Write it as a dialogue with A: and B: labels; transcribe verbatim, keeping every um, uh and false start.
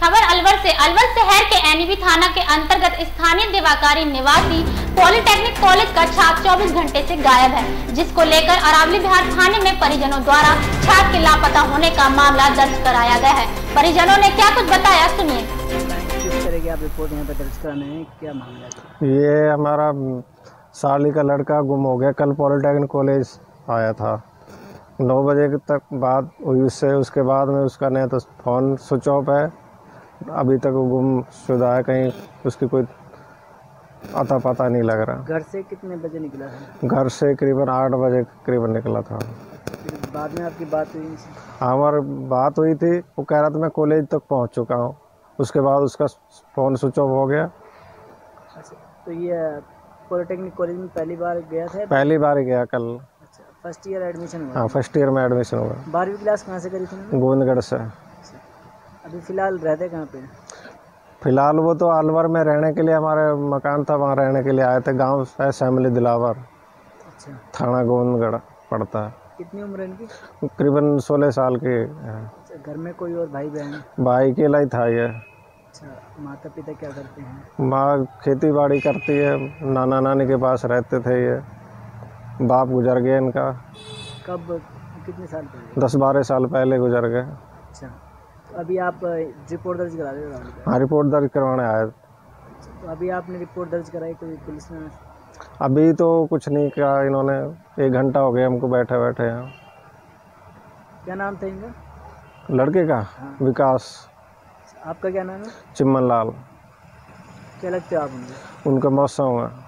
A: खबर अलवर से। अलवर शहर के एनबी थाना के अंतर्गत स्थानीय देवाकारी निवासी पॉलिटेक्निक कॉलेज का छात्र चौबीस घंटे से गायब है, जिसको लेकर अरावली बिहार थाने में परिजनों द्वारा छात्र के लापता होने का मामला दर्ज कराया गया है। परिजनों ने क्या कुछ बताया, सुनिए।
B: किस तरह की आप रिपोर्ट यहाँ पे दर्ज कराने हैं, क्या मामला है?
C: ये हमारा साली का लड़का गुम हो गया। कल पॉलिटेक्निक कॉलेज आया था, नौ बजे तक बात हुई उससे। उसके बाद में उसका नहीं तो फ़ोन स्विच ऑफ है, अभी तक वो गुमशुदा है। कहीं उसकी कोई अता पता नहीं लग रहा।
B: घर से कितने बजे निकला था?
C: घर से करीबन आठ बजे करीबन निकला था।
B: फिर बाद में आपकी बात हुई इनसे?
C: हमारी बात हुई थी, वो कह रहा था मैं कॉलेज तक पहुंच चुका हूं। उसके बाद उसका फ़ोन स्विच ऑफ हो गया।
B: अच्छा, तो ये पॉलिटेक्निक कॉलेज में पहली बार गया था?
C: पहली बार ही गया कल।
B: अच्छा, फर्स्ट ईयर एडमिशन हुआ?
C: हाँ, फर्स्ट ईयर में एडमिशन हुआ।
B: बारहवीं क्लास कहाँ से करी थी?
C: गोविंदगढ़ से।
B: अभी फिलहाल रहते कहाँ पे?
C: फिलहाल वो तो अलवर में रहने के लिए, हमारे मकान था वहाँ रहने के लिए आए थे। गांव है सैमली दिलावर।
B: अच्छा,
C: थाना गोविंदगढ़ पड़ता है।
B: कितनी उम्र है इनकी?
C: करीबन सोलह साल की है।
B: अच्छा, घर में कोई और भाई बहन?
C: भाई अकेला ही था ये।
B: अच्छा, माता पिता क्या करते हैं?
C: माँ खेती बाड़ी करती है, नाना नानी के पास रहते थे ये। बाप गुजर गए इनका।
B: कब, कितने साल पहले?
C: दस बारह साल पहले गुजर गए।
B: अच्छा, तो अभी आप रिपोर्ट दर्ज करा रहे हो?
C: हाँ, रिपोर्ट दर्ज करवाने आए।
B: तो अभी आपने रिपोर्ट दर्ज कराई, कोई पुलिस ने?
C: अभी तो कुछ नहीं कहा इन्होंने, एक घंटा हो गया हमको बैठे बैठे यहाँ।
B: क्या नाम था इनका?
C: लड़के का?
B: हाँ।
C: विकास।
B: आपका क्या नाम है?
C: चिम्मन लाल।
B: क्या लगते हो आप उनके?
C: उनका मौसा हुआ।